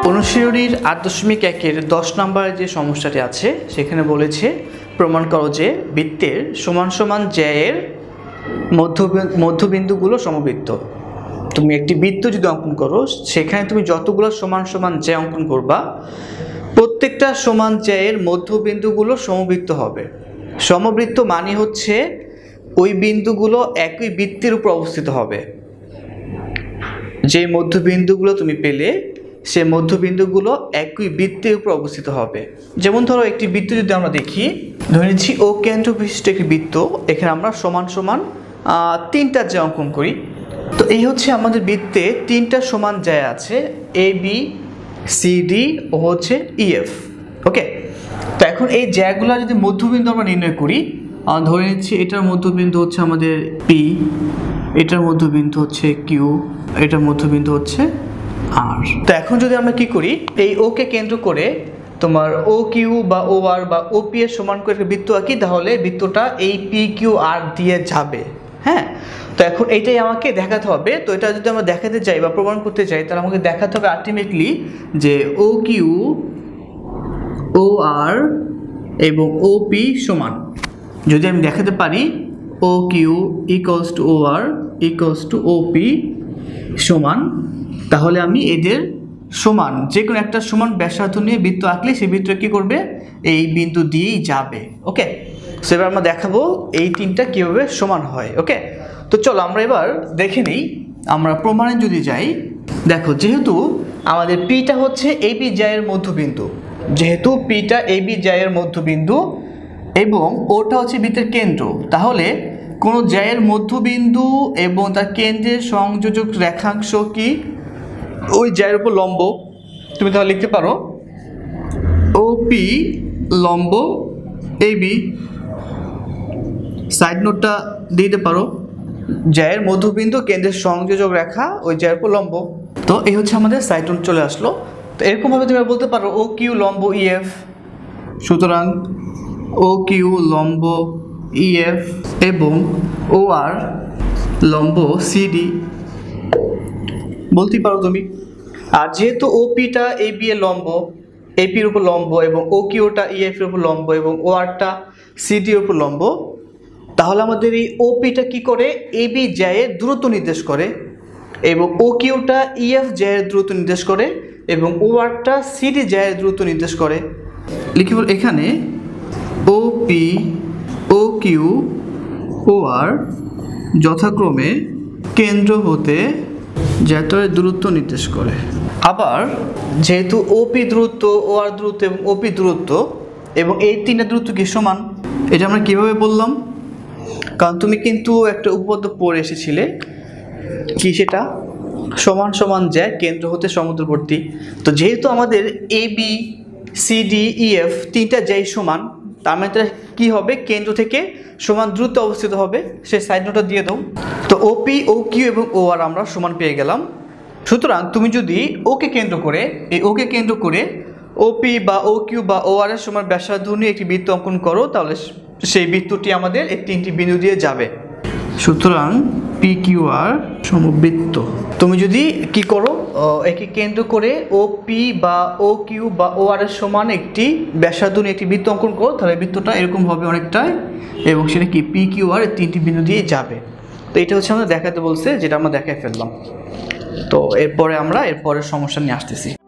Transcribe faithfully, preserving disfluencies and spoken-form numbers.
অনুশীলনীর আট দশমিক একের দশ নম্বরের যে সমস্যাটি আছে সেখানে বলেছে প্রমাণ করো যে বৃত্তের সমান সমান জ্যায়ের মধ্য মধ্যবিন্দুগুলো সমবৃত্ত। তুমি একটি বৃত্ত যদি অঙ্কন করো সেখানে তুমি যতগুলো সমান সমান জ্যা অঙ্কন করবা প্রত্যেকটা সমান জ্যায়ের মধ্যবিন্দুগুলো সমবৃত্ত হবে। সমবৃত্ত মানে হচ্ছে ওই বিন্দুগুলো একই বৃত্তের উপর অবস্থিত হবে। যে মধ্যবিন্দুগুলো তুমি পেলে সে মধ্যবিন্দুগুলো একই বৃত্তের উপর অবস্থিত হবে। যেমন ধরো একটি বৃত্ত যদি আমরা দেখি, ধরে নিচ্ছি ও কেন্দ্র বিশিষ্ট একটি বৃত্ত, এখানে আমরা সমান সমান তিনটা জ্যা অঙ্কন করি। তো এই হচ্ছে আমাদের বৃত্তে তিনটা সমান জ্যা আছে, এ বি সি ডি ও হচ্ছে ই এফ। ওকে, তো এখন এই জ্যাগুলো যদি মধ্যবিন্দু আমরা নির্ণয় করি, ধরে নিচ্ছি এটার মধ্যবিন্দু হচ্ছে আমাদের পি, এটার মধ্যবিন্দু হচ্ছে কিউ, এটার মধ্যবিন্দু হচ্ছে আর। তো এখন যদি আমরা কি করি, এই ওকে কেন্দ্র করে তোমার ও কিউ বা ও আর বা ও পি এর সমান করে একটা বৃত্ত আঁকি, তাহলে বৃত্তটা এই পি কিউ আর দিয়ে যাবে। হ্যাঁ, তো এখন এইটাই আমাকে দেখাতে হবে। তো এটা যদি আমরা দেখাতে চাই বা প্রমাণ করতে চাই তাহলে আমাকে দেখাতে হবে আলটিমেটলি যে ও কিউ ও আর এবং ও পি সমান। যদি আমি দেখাতে পারি O Q equals to O R equals to O P সমান, তাহলে আমি এদের সমান যে কোনো একটা সমান ব্যাসার্ধ নিয়ে বৃত্ত আঁকলে সেই বৃত্ত কী করবে, এই বিন্দু দিয়েই যাবে। ওকে, সো এবার আমরা দেখাবো এই তিনটা কীভাবে সমান হয়। ওকে, তো চলো আমরা এবার দেখে নিই। আমরা প্রমাণে যদি যাই, দেখো যেহেতু আমাদের পিটা হচ্ছে এ বি জ্যায়ের মধ্যবিন্দু, যেহেতু পিটা এ বি জ্যায়ের মধ্যবিন্দু এবং ওটা হচ্ছে বৃত্তের কেন্দ্র, তাহলে কোনো জ্যায়ের মধ্যবিন্দু এবং তার কেন্দ্রের সংযোজক রেখাংশ কি ওই জ্যায়ের উপর লম্ব। তুমি তাহলে লিখতে পারো ও পি লম্ব এ বি। সাইড নোটটা দিতে পারো জ্যায়ের মধ্যবিন্দু কেন্দ্রের সংযোজক রেখা ওই জ্যায়ের উপর লম্ব। তো এই হচ্ছে আমাদের সাইড নোট চলে আসলো। তো এরকমভাবে তুমি বলতে পারো ও কিউ লম্ব ই এফ, সুতরাং ও কিউ লম্ব ই এফ এবং ও আর লম্ব সিডি বলতেই পারো তুমি। আর যেহেতু ও পিটা এ বি এর লম্ব, এ পির উপর লম্ব এবং ও কিউটা ই এফ এর উপর লম্ব এবং ও আরটা সিডি এর উপর লম্ব, তাহলে আমাদের এই ও পিটা কী করে, এ বি জ্যায়ের দূরত্ব নির্দেশ করে এবং ও কিউটা ই এফ জ্যায়ের দূরত্ব নির্দেশ করে এবং ও আরটা সিডি জ্যায়ের দূরত্ব নির্দেশ করে। লিখিব এখানে ও পি ও কিউ ও আর যথাক্রমে কেন্দ্র হতে জ্যায়ের দূরত্ব নির্দেশ করে। আবার যেহেতু ওপি দূরত্ব, ও আর দূরত্ব এবং ওপি দূরত্ব এবং এই তিনটা দূরত্ব কি সমান, এটা আমরা কিভাবে বললাম, কারণ তুমি কিন্তু একটা উপপাদ্য পড়ে এসেছিলে কি, সেটা সমান সমান জ্যা কেন্দ্র হতে সমুদ্রবর্তী। তো যেহেতু আমাদের A B C D E F তিনটা জ্যাই সমান, তার মানে কী হবে, কেন্দ্র থেকে সমান দূরত্বে অবস্থিত হবে। সেই সাইড নোটটা দিয়ে দাও। তো ওপি ও কিউ এবং ও আর আমরা সমান পেয়ে গেলাম। সুতরাং তুমি যদি ওকে কেন্দ্র করে এই ওকে কেন্দ্র করে ওপি বা ও কিউ বা ও আর এর সমান ব্যাসার্ধ নিয়ে একটি বৃত্ত অঙ্কন করো, তাহলে সেই বৃত্তটি আমাদের এই তিনটি বিন্দু দিয়ে যাবে। সুতরাং পি কিউ আর সমবৃত্ত। তুমি যদি কি করো, একে কেন্দ্র করে ও পি বা ও কিউ বা ও আর এর সমান একটি ব্যাসার্ধ নিয়ে একটি বৃত্ত অঙ্কন করো, তাহলে বৃত্তটা এরকম হবে অনেকটাই এবং সেটা কি পি কিউ আর এই তিনটি বিন্দু দিয়ে যাবে। তো এটা হচ্ছে আমরা দেখাতে বলছে, যেটা আমরা দেখায় ফেললাম। তো এরপরে আমরা এরপরের সমস্যা নিয়ে আসতেছি।